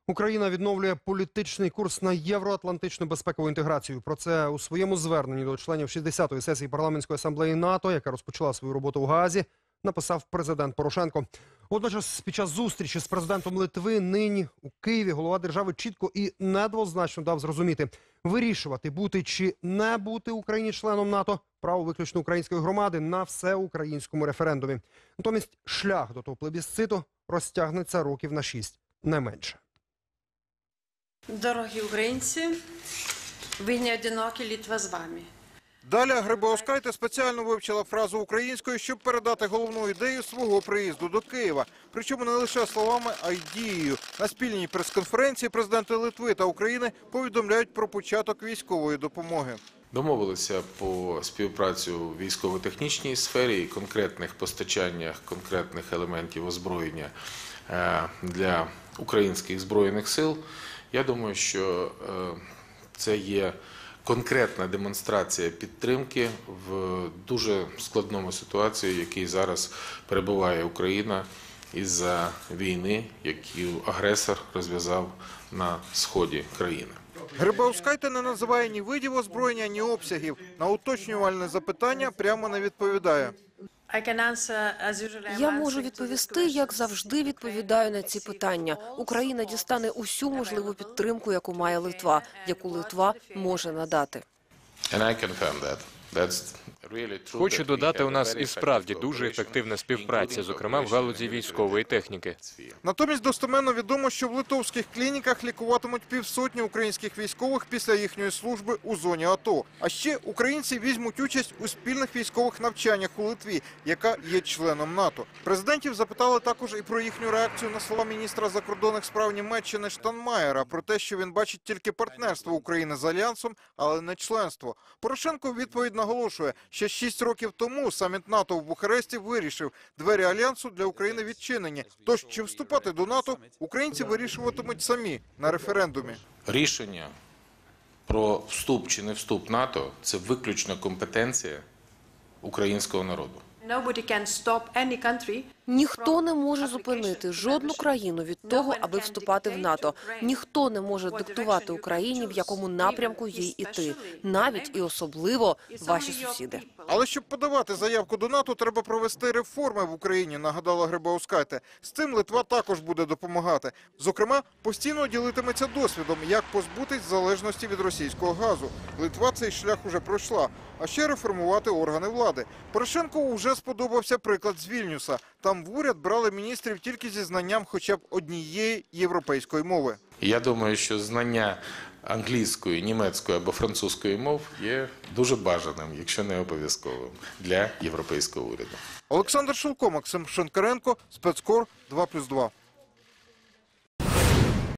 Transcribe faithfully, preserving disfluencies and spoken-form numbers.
Україна відновлює політичний курс на євроатлантичну безпекову інтеграцію. Про це у своєму зверненні до членів шістдесятої сесії парламентської асамблеї НАТО, яка розпочала свою роботу у Гаазі, написав президент Порошенко. Водночас, під час зустрічі з президентом Литви нині у Києві голова держави чітко і недвозначно дав зрозуміти, вирішувати, бути чи не бути Україні членом НАТО – право виключно української громади на всеукраїнському референдумі. Натомість шлях до того плебісциту розтягнеться років на шість, не менше. Дорогі українці, ви не одинокі, Литва з вами. Дар'я Грибаускайте спеціально вивчила фразу українською, щоб передати головну ідею свого приїзду до Києва. Причому не лише словами, а й дією. На спільній прес-конференції президенти Литви та України повідомляють про початок військової допомоги. Домовилися по співпраці у військово-технічній сфері і конкретних постачаннях конкретних елементів озброєння для українських збройних сил. Я думаю, що це є конкретна демонстрація підтримки в дуже складному ситуації, в якій зараз перебуває Україна із-за війни, яку агресор розв'язав на сході країни. Грибаускайте не називає ні видів озброєння, ні обсягів. На уточнювальне запитання прямо не відповідає. Я можу відповісти, як завжди відповідаю на ці питання. Україна дістане усю можливу підтримку, яку має Литва, яку Литва може надати. Хочу додати, у нас і справді дуже ефективна співпраця, зокрема в галузі військової техніки. Натомість достеменно відомо, що в литовських клініках лікуватимуть півсотні українських військових після їхньої служби у зоні АТО. А ще українці візьмуть участь у спільних військових навчаннях у Литві, яка є членом НАТО. Президентів запитали також і про їхню реакцію на слова міністра закордонних справ Німеччини Штайнмаєра про те, що він бачить тільки партнерство України з Альянсом, але не членство. Порошенко у відповідь наголошує, що шість років тому саміт НАТО в Бухаресті вирішив, двері Альянсу для України відчинені. Тож, чи вступати до НАТО, українці вирішуватимуть самі на референдумі. Рішення про вступ чи не вступ НАТО – це виключно компетенція українського народу. Ніхто не може зупинити жодну країну від того, аби вступати в НАТО. Ніхто не може диктувати Україні, в якому напрямку їй іти. Навіть і особливо ваші сусіди. Але щоб подавати заявку до НАТО, треба провести реформи в Україні, нагадала Грибаускайте. З цим Литва також буде допомагати. Зокрема, постійно ділитиметься досвідом, як позбутись залежності від російського газу. Литва цей шлях уже пройшла. А ще реформувати органи влади. Порошенку вже сподобався приклад з Вільнюса. Там в уряд брали міністрів тільки зі знанням хоча б однієї європейської мови. Я думаю, що знання англійської, німецької або французької мов є дуже бажаним, якщо не обов'язковим, для європейського уряду. Олександр Шилко, Максим Шинкаренко, Спецкор, два плюс два.